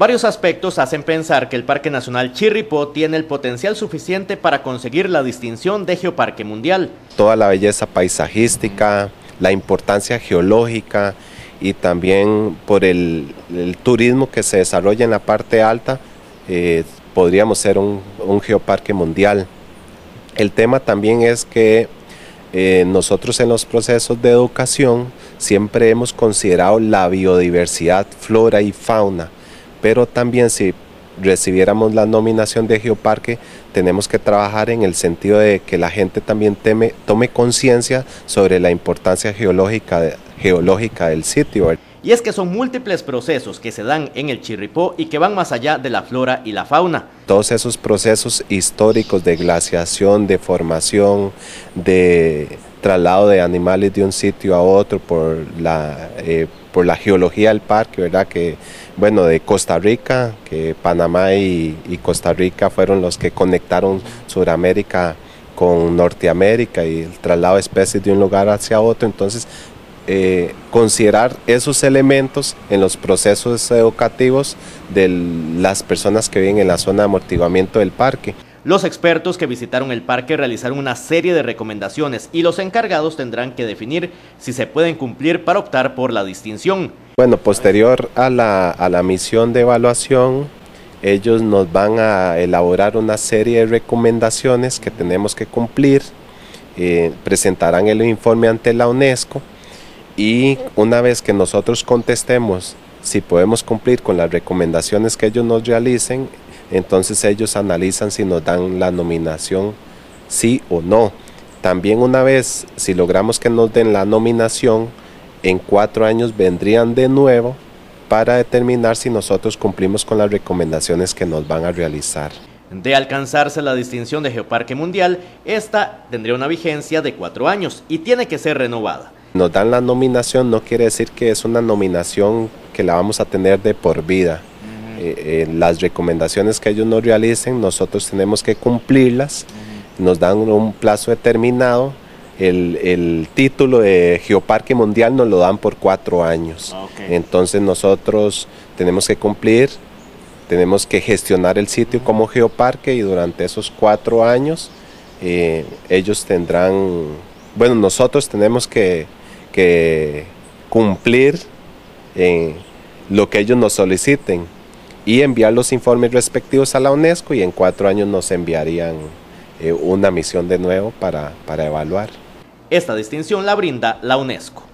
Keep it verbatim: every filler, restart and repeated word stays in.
Varios aspectos hacen pensar que el Parque Nacional Chirripó tiene el potencial suficiente para conseguir la distinción de Geoparque Mundial. Toda la belleza paisajística, la importancia geológica y también por el, el turismo que se desarrolla en la parte alta, eh, podríamos ser un, un geoparque mundial. El tema también es que eh, nosotros en los procesos de educación siempre hemos considerado la biodiversidad, flora y fauna, pero también si recibiéramos la nominación de geoparque, tenemos que trabajar en el sentido de que la gente también teme, tome conciencia sobre la importancia geológica, geológica del sitio. Y es que son múltiples procesos que se dan en el Chirripó y que van más allá de la flora y la fauna. Todos esos procesos históricos de glaciación, de formación, de traslado de animales de un sitio a otro por la, eh, por la geología del parque, ¿verdad? Que, bueno, de Costa Rica, que Panamá y, y Costa Rica fueron los que conectaron Sudamérica con Norteamérica y el traslado de especies de un lugar hacia otro. Entonces, eh, considerar esos elementos en los procesos educativos de las personas que viven en la zona de amortiguamiento del parque. Los expertos que visitaron el parque realizaron una serie de recomendaciones y los encargados tendrán que definir si se pueden cumplir para optar por la distinción. Bueno, posterior a la, a la misión de evaluación, ellos nos van a elaborar una serie de recomendaciones que tenemos que cumplir, eh, presentarán el informe ante la UNESCO y una vez que nosotros contestemos si podemos cumplir con las recomendaciones que ellos nos realicen, entonces ellos analizan si nos dan la nominación sí o no. También una vez, si logramos que nos den la nominación, en cuatro años vendrían de nuevo para determinar si nosotros cumplimos con las recomendaciones que nos van a realizar. De alcanzarse la distinción de Geoparque Mundial, esta tendría una vigencia de cuatro años y tiene que ser renovada. Nos dan la nominación, no quiere decir que es una nominación que la vamos a tener de por vida. Eh, eh, las recomendaciones que ellos nos realicen, nosotros tenemos que cumplirlas, uh-huh. Nos dan un plazo determinado, el, el título de Geoparque Mundial nos lo dan por cuatro años, okay. Entonces nosotros tenemos que cumplir, tenemos que gestionar el sitio uh-huh. como geoparque y durante esos cuatro años eh, ellos tendrán, bueno, nosotros tenemos que, que cumplir eh, lo que ellos nos soliciten y enviar los informes respectivos a la UNESCO y en cuatro años nos enviarían eh, una misión de nuevo para, para evaluar. Esta distinción la brinda la UNESCO.